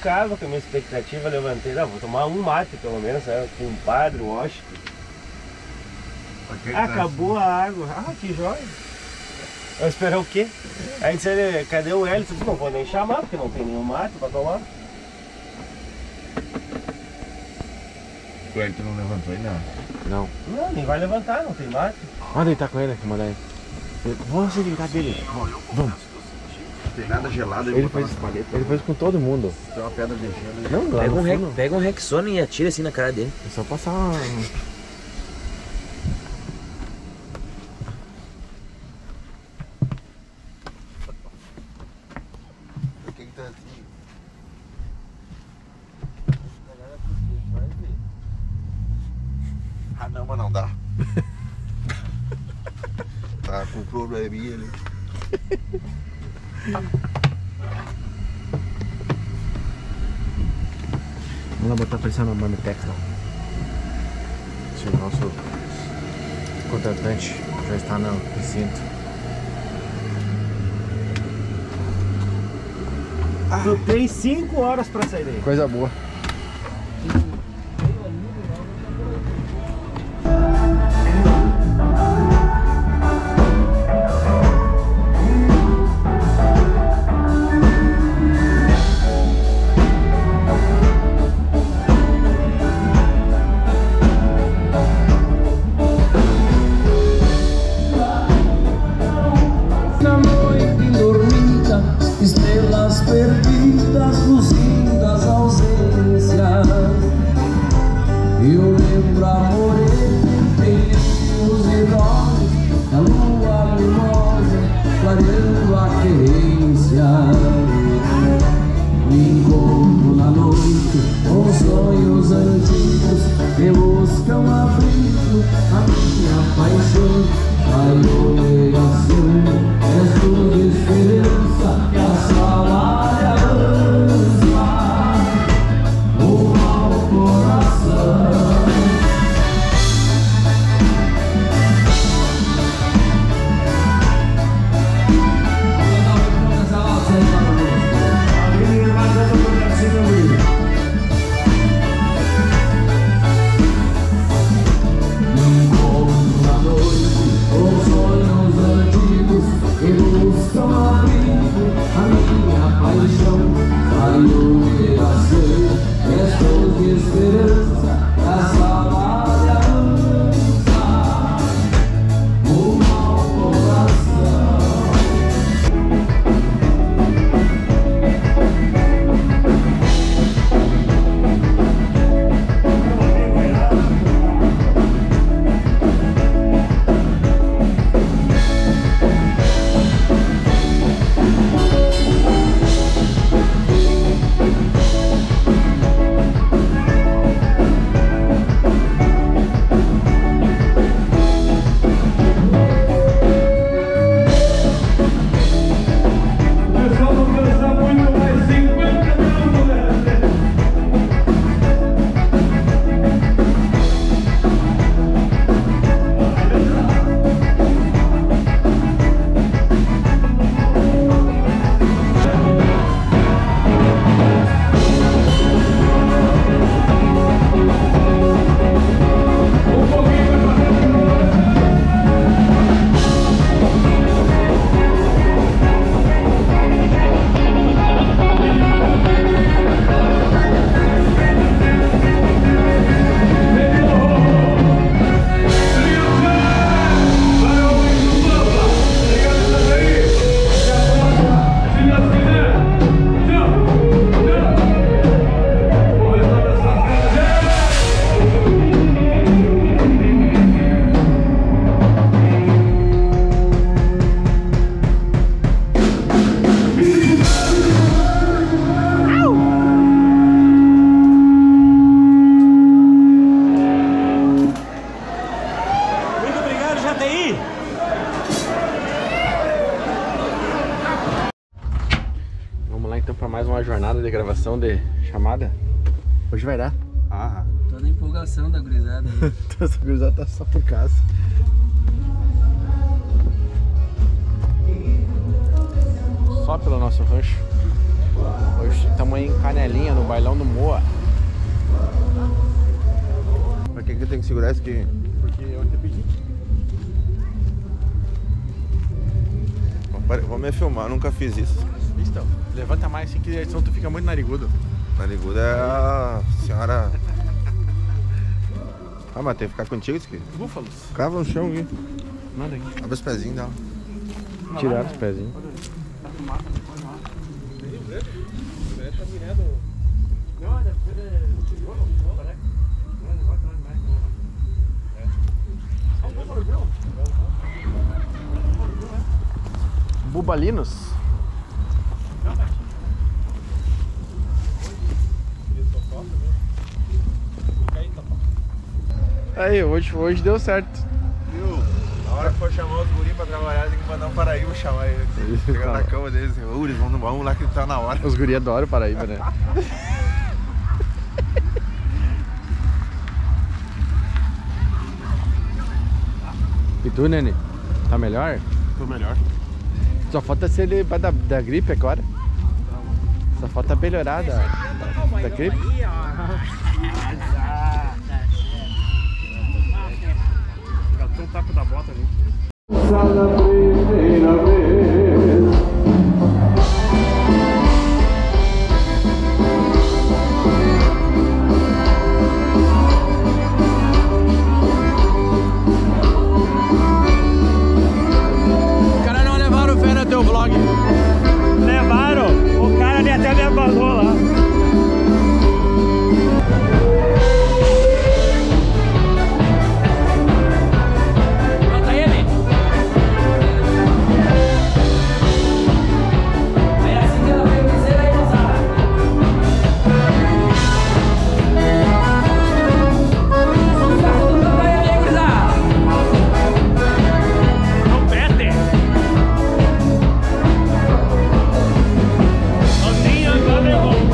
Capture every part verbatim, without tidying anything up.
casa com a minha expectativa, levantei, não, vou tomar um mate pelo menos, né? Com um padre, um hóspede. Acabou a água. Ah, que jóia. Eu esperar o quê? Aí disse ele, cadê o Hélio? Eu disse, não vou nem chamar, porque não tem nenhum mate pra tomar. O Hélio não levantou ainda? Não. Não, nem vai levantar, não tem mate. Vamos deitar com ele aqui, mandar ele. Vamos se ligar dele. Vamos. Não tem nada gelado. Ele fez, ele fez com todo mundo. Tem uma pedra de gelo. Não, lá Pega no um, Rex, fundo. pega um Rexona e atira assim na cara dele. É só passar uma... Quem tá assim? Ah não, mas não dá. Tá com probleminha ali. Vamos lá botar pressão na Marmitex lá. Se o nosso contratante já está no recinto. Tu tem cinco horas pra sair daí. Coisa boa. Estrelas perdidas, luzindo as ausências. Eu lembro a morena em os heróis da lua luminosa, clareando a querência. Me encontro na noite com sonhos antigos que buscam abrigo a minha paixão. A iluminação, gestos de esperança que a salária lança rumo ao coração. jornada de gravação de chamada. Hoje vai dar. Ah. Toda a empolgação da gurizada aí. Essa gurizada tá só por casa. Só pelo nosso rancho. Hoje Hoje estamos em Canelinha, no bailão do Moa. Pra que que eu tenho que segurar isso aqui? Porque eu te pedi. Vamos me filmar, eu nunca fiz isso. Então, levanta mais assim que senão tu fica muito narigudo. Nariguda é a senhora... Ah, mas tem que ficar contigo isso aqui. Búfalos. Crava no chão aqui. Nada aqui. Abre os pezinhos dela. Tiraram os pezinhos. Bubalinos. Aí, hoje, hoje deu certo. Viu? Na hora que for chamar os guris pra trabalhar, tem que mandar um Paraíba chamar eles. Chegar na cama deles e assim, eles vão, vamos lá que tá na hora. Os guri adoram Paraíba, né? E tu, Nene? Tá melhor? Tô melhor. Só falta ser ele da, da gripe agora. Só falta melhorar da, da, da gripe. Gatou o taco da bota ali. Da primeira vez. Os caras não levaram fé no teu vlog. Levaram! O cara ali até me abandonou lá. Mata ele! É assim que ela veio dizer aí, moçada. Vamos ficar todo mundo aí, aí, gurizada. Não pete! Sozinho agora eu vou.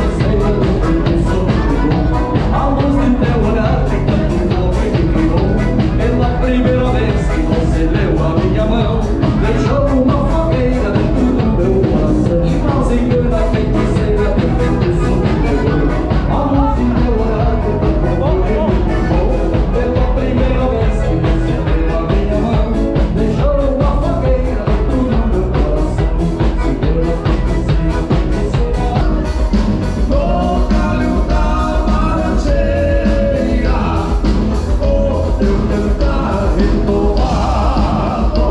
A luz de teu olhar tem tanto amor que me criou. Pela primeira vez que você leu a minha mão, deixou uma fogueira dentro do meu coração. Igualzinho da feiticeira perfeita sobre o meu corpo. A luz de teu olhar tem tanto amor que me criou. Pela primeira vez que você leu a minha mão, deixou uma fogueira dentro do meu coração. Segura a feiticeira, feiticeira. No galho da laranjeira, o teu cantar renovado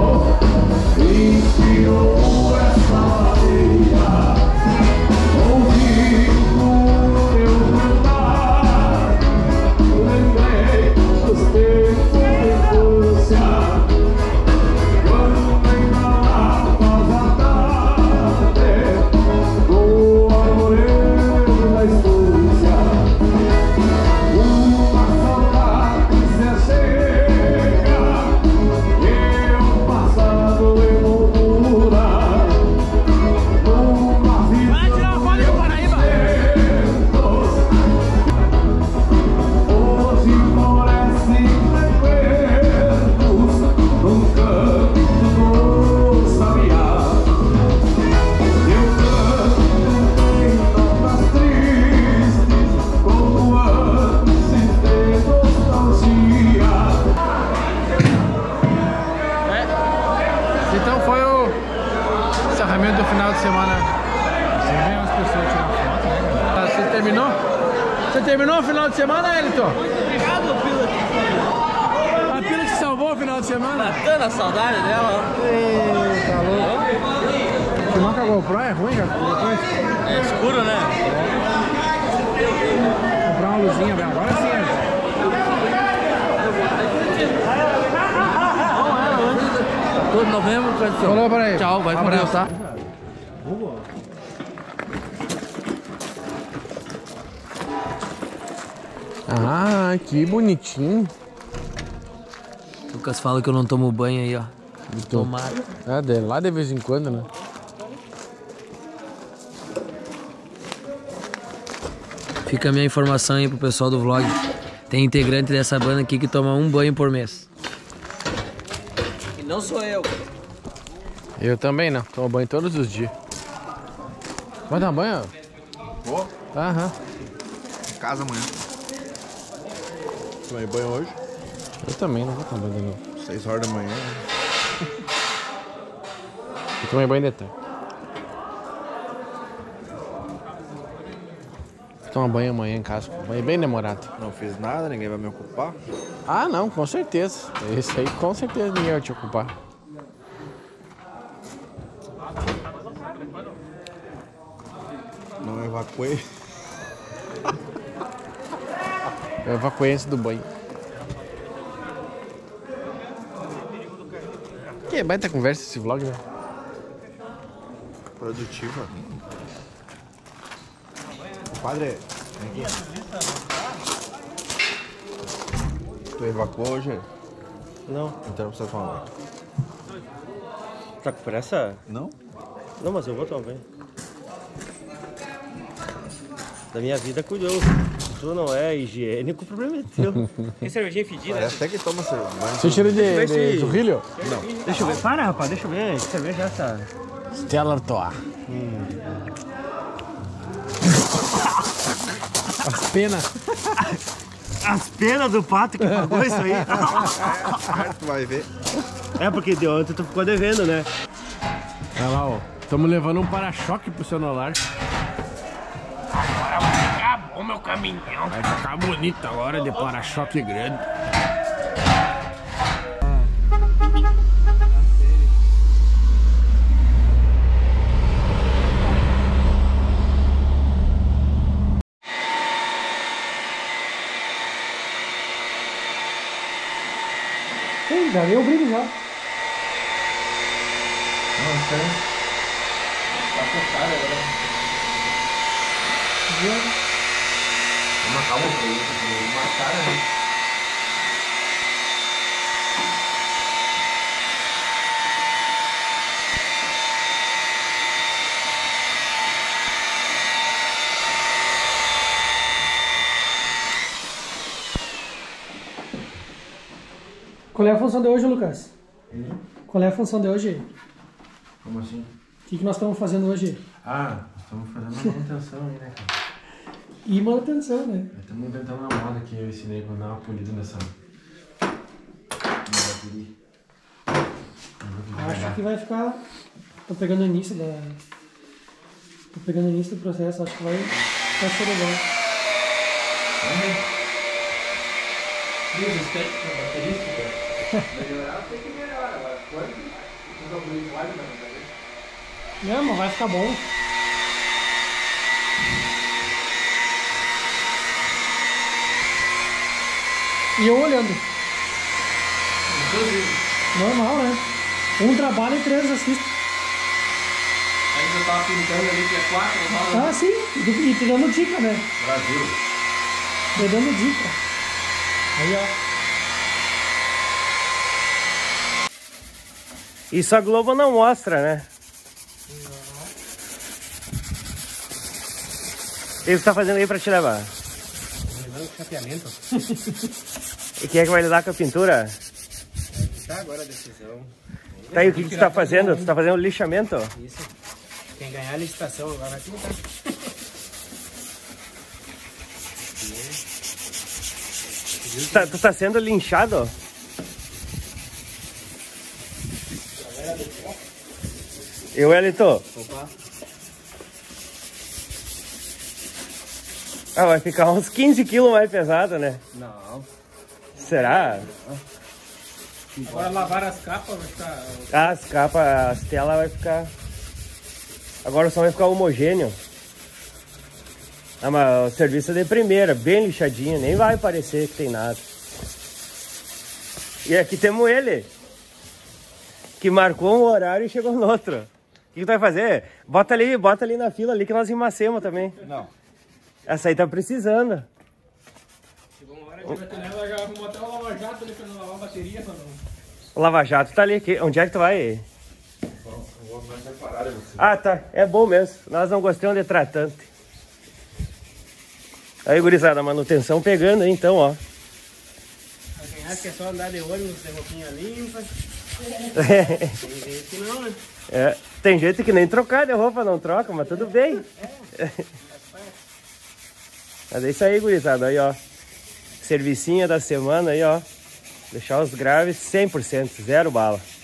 inspirou essa areia. Ouvindo o teu cantar, lembrei dos tempos de infância, quando embalava a tarde do arvoredo da estância. Uma saudade se achega e o passado emoldura numa vida. Vai tirar uma foto do Paraíba! Hoje florescem frequentos num canto do sabiá. Eu canto em notas tristes, como antes de nostalgia. Então foi o encerramento do final de semana. Você vê as pessoas tirando foto, né? Você terminou? Você terminou o final de semana, Elton? Obrigado, Pila. A Pila te salvou o final de semana? Matando a saudade dela. Ei, tá louco. Filmar com a GoPro é ruim, cara. Depois É escuro, né? comprar uma luzinha, velho. Agora sim, Elton. Todo novembro, tradição. Falou, peraí. Tchau, vai com Deus, tá? Ah, que bonitinho. Lucas fala que eu não tomo banho aí, ó. Então, Tomara. é, de- lá de vez em quando, né? Fica a minha informação aí pro pessoal do vlog. Tem integrante dessa banda aqui que toma um banho por mês. E não sou eu. Eu também não. Tomo banho todos os dias. Vai dar banho? Vou Aham. em casa amanhã. Tomei banho hoje. Eu também, não vou tomar banho de novo. seis horas da manhã. Eu tomei banho de tarde. Vou tomar banho amanhã em casa. Banho bem demorado. Não fiz nada, ninguém vai me ocupar. Ah, não, com certeza. Esse aí com certeza ninguém vai te ocupar. Não evacuei. Eu evacuei antes do banho. Que baita conversa esse vlog, né? Produtiva. Padre, vem aqui. Tu evacuou hoje? Não. Então não precisa tomar banho. Tá com pressa? Não? Não, mas eu vou tomar banho. Da minha vida cuidou. Tu não é higiênico, o problema é teu. Tem cervejinha fedida? Parece até que toma banho. Você cheira de, ver de se- churrilho? Deixa eu ver. Para, rapaz, deixa eu ver. Que cerveja é essa? Stella Artois. As penas. As penas do pato que pagou isso aí. Certo, tu vai ver. É, porque de ontem tu ficou devendo, né? Olha lá, ó. Estamos levando um para-choque pro celular. Agora vai ficar bom meu caminhão. Vai ficar bonito agora de para-choque grande. Sim, já deu o brilho já. Qual é a função de hoje, Lucas? Qual é a função de hoje? Como assim? O que, que nós estamos fazendo hoje? Ah, estamos fazendo uma manutenção aí, né, cara? E manutenção, né? Estamos inventando uma moda que eu ensinei pra dar uma polida nessa. Acho que vai ficar. Tô pegando o início da. Tô pegando o início do processo, acho que vai ficar ser legal. Não, mas vai ficar bom. E eu olhando. Normal, né? Um trabalha e três assistem. Aí eu tava pintando ali que é quatro, rola. Ah, sim. E e te dando dica, né? Brasil. Te dando dica. Aí, ó. Isso a Globo não mostra, né? O que você tá fazendo aí pra te levar? Levando chapeamento. E quem é que vai lidar com a pintura? Tá agora a decisão. Tá aí, o que, que tu tá fazendo? Tu tá fazendo lixamento? Isso. Quem ganhar a licitação agora vai pintar. Tu tá, tu tá sendo linchado? E o Elito? Opa. Ah, vai ficar uns quinze quilos mais pesado, né? Não. Será? Agora lavar as capas vai ficar. Ah, as capas, as telas vai ficar... Agora só vai ficar homogêneo. Ah, mas o serviço é de primeira, bem lixadinho, nem vai parecer que tem nada. E aqui temos ele, que marcou um horário e chegou no outro. O que, que tu vai fazer? Bota ali, bota ali na fila ali que nós emacemos também. Não. Essa aí tá precisando. Chegou uma hora que vai ter nela, já vou botar o lava-jato ali pra não lavar a bateria, pra não. O Lava Jato tá ali. Que- Onde é que tu vai? Ah, tá. É bom mesmo. Nós não gostamos de tratante. Aí, gurizada, a manutenção pegando aí, então, ó. Pra quem acha que é só andar de ônibus, de roupinha limpa. Tem gente que não, né? É, tem gente que nem trocar de roupa não troca, mas tudo bem. Mas é isso aí, gurizada. Aí, ó. Servicinha da semana aí, ó. Deixar os graves cem por cento, zero bala.